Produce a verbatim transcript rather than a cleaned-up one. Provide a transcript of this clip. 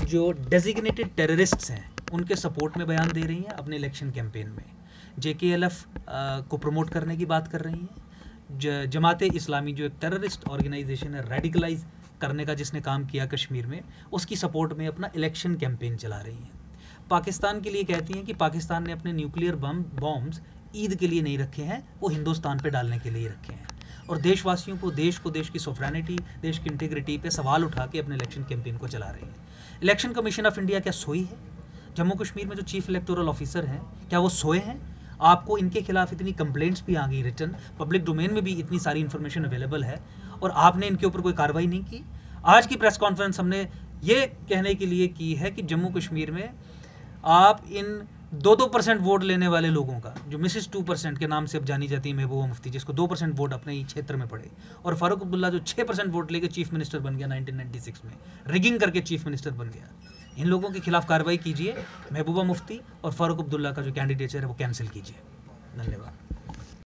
जो designated terrorists हैं उनके सपोर्ट में बयान दे रही हैं अपने इलेक्शन कैंपेन में। जे के एल एफ को प्रमोट करने की बात कर रही हैं। जमाते इस्लामी जो एक टेररिस्ट ऑर्गेनाइजेशन है, रेडिकलाइज करने का जिसने काम किया कश्मीर में, उसकी सपोर्ट में अपना इलेक्शन कैंपेन चला रही हैं। पाकिस्तान के लिए कहती हैं कि पाकिस्तान ने अपने न्यूक्लियर बम बॉम्ब्स ईद के लिए नहीं रखे हैं, वो हिंदुस्तान पे डालने के लिए रखे हैं। और देशवासियों को, देश को, देश की सोवरेनिटी, देश की इंटीग्रिटी पे सवाल उठा के अपने इलेक्शन कैंपेन को चला रही है। इलेक्शन कमीशन ऑफ इंडिया क्या सोई है? जम्मू कश्मीर में जो चीफ इलेक्टोरल ऑफिसर हैं, क्या वो सोए हैं? आपको इनके खिलाफ इतनी कंप्लेंट्स भी आ गई रिटर्न, पब्लिक डोमेन में भी इतनी सारी इन्फॉर्मेशन अवेलेबल है, और आपने इनके ऊपर कोई कार्रवाई नहीं की। आज की प्रेस कॉन्फ्रेंस हमने ये कहने के लिए की है कि जम्मू कश्मीर में आप इन दो दो परसेंट वोट लेने वाले लोगों का, जो मिसिस टू परसेंट के नाम से अब जानी जाती है महबूबा मुफ्ती, जिसको दो परसेंट वोट अपने ही क्षेत्र में पड़े, और फारूक अब्दुल्ला जो छः परसेंट वोट लेके चीफ मिनिस्टर बन गया नाइनटीन नाइंटी सिक्स में, रिगिंग करके चीफ मिनिस्टर बन गया। इन लोगों के खिलाफ कार्रवाई कीजिए, महबूबा मुफ्ती और फारूक अब्दुल्ला का जो कैंडिडेचर है वो कैंसिल कीजिए। धन्यवाद।